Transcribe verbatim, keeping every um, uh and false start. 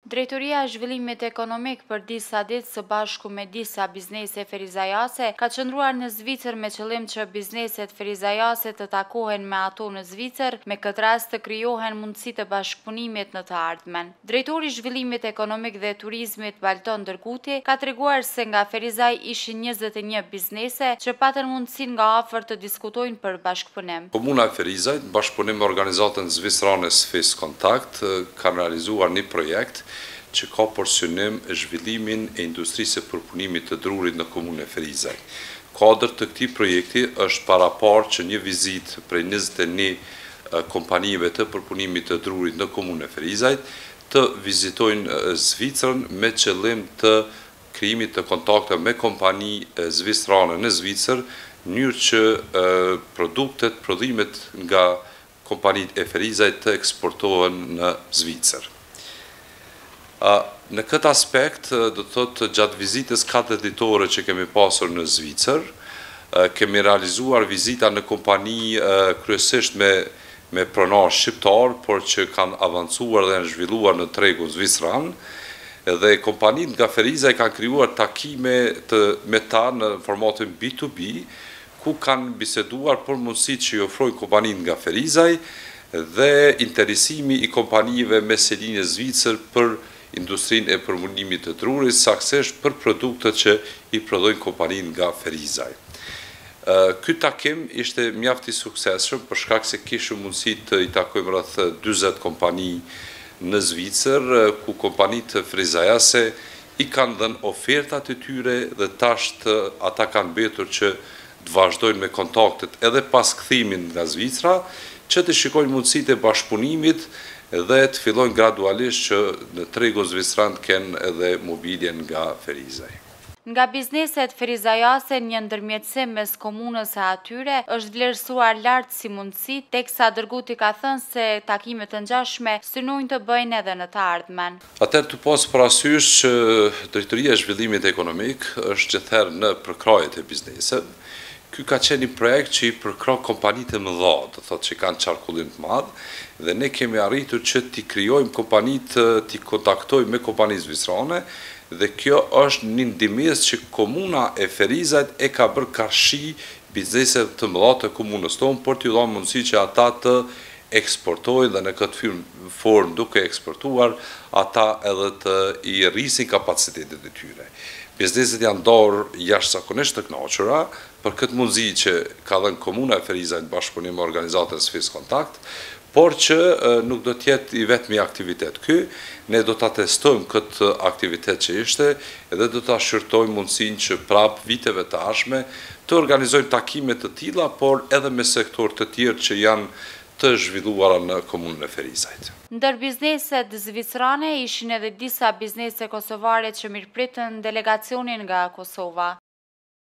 Drejtoria e Zhvillimit Ekonomik për disa ditë së bashku me disa biznese ferizajase ka qëndruar në Zvicër me qëllim që bizneset ferizajase të takohen me ato në Zvicër, me këtë rast të krijohen mundësi të bashkëpunimit në të ardhmen. Drejtori i Zhvillimit Ekonomik dhe Turizmit Balton Dërguti ka treguar se nga Ferizaj ishin njëzet e një biznese që patën mundësinë nga afër të diskutojnë për bashkëpunim. Komuna e Ferizajt, bashkëpunim me organizatën zvicrane Swiss Contact, ka realizuar një projekt që ka për synim zhvillimin e industrisë e përpunimit të drurit në komunën e Ferizaj. Kuadër të këtij projekti është paraparë që një vizitë prej njëzet e një kompanive të përpunimit të drurit në komunën e Ferizajt të vizitojnë Zvicrën me qëllim të krijimit të kontakte me kompani zvicrane në Zvicër, në mënyrë që produktet, prodhimet nga kompanitë e Ferizajt të eksportohen në Zvicër. Në këtë aspekt, do të thotë gjatë vizitës katër ditore që kemi pasur në Zvicër, kemi realizuar vizita në kompani kryesisht me me pronar shqiptar, por që kanë avancuar dhe janë zhvilluar në tregun zvicran, dhe kompanitë nga Ferizaj kanë krijuar takime të, me ta në formatin B to B, ku kanë biseduar për mundësitë që i ofrojnë kompanitë nga Ferizaj dhe interesimi i kompanive me selinë e Zvicër për industrinë e përpunimit të drurit, saktësisht për produktet që i prodhojnë kompaninë nga Ferizaj. Ky takim ishte mjaft i suksesshëm për shkak se kishim mundësi të i takojmë rreth dyzet kompani në Zvicër, ku kompanitë ferizajase i kanë dhënë ofertat e tyre dhe tash ata kanë mbetur që të vazhdojnë me kontaktet edhe pas kthimin nga Zvicra, që të shikojnë mundësitë e bashkëpunimit dhe të fillojnë gradualisht që në tregun zvicran të kenë edhe mobiljen nga Ferizaj. Nga bizneset ferizajase, një ndërmjetësim mes komunës e atyre është vlerësuar lart si mundësi, teksa Dërguti ka thënë se takimet të ngjashme synojnë të bëjnë edhe në të ardhmen. Atëherë të pas parasysh që Drejtoria e Zhvillimit Ekonomik është gjithherë në përkrajet e bizneset. Ky ka qenë një projekt që i përkra kompanitë e mëdha, do thotë që kanë qarkullim të madh, dhe ne kemi arritur që t'i krijojmë kompanitë, t'i kontaktojmë me kompanitë zvicrane, dhe kjo është një ndihmës që komuna e Ferizajt e ka bërë karshi bizneset të mëdha të komunës tonë, por t'i dhënë mundësi që ata të eksportojnë dhe në këtë formë duke eksportuar, ata edhe të i rrisin kapacitetet e tyre. Bizneset janë dorë jashtëzakonisht të kënaqura për këtë mundësi që ka dhënë komuna e Ferizajt në bashkëpunim me organizatën Swiss Contact, por që nuk do të jetë i vetmi aktivitet ky, ne do ta testojmë këtë aktivitet që ishte dhe do ta shërtojmë mundësinë që prap viteve të ardhshme të organizojmë takime të tilla, por edhe me sektor të tjerë që janë të zhvilluara në komunën e Ferizajt. Ndër bizneset zvicrane ishin edhe disa biznese kosovare që mirëpritën delegacionin nga Kosova.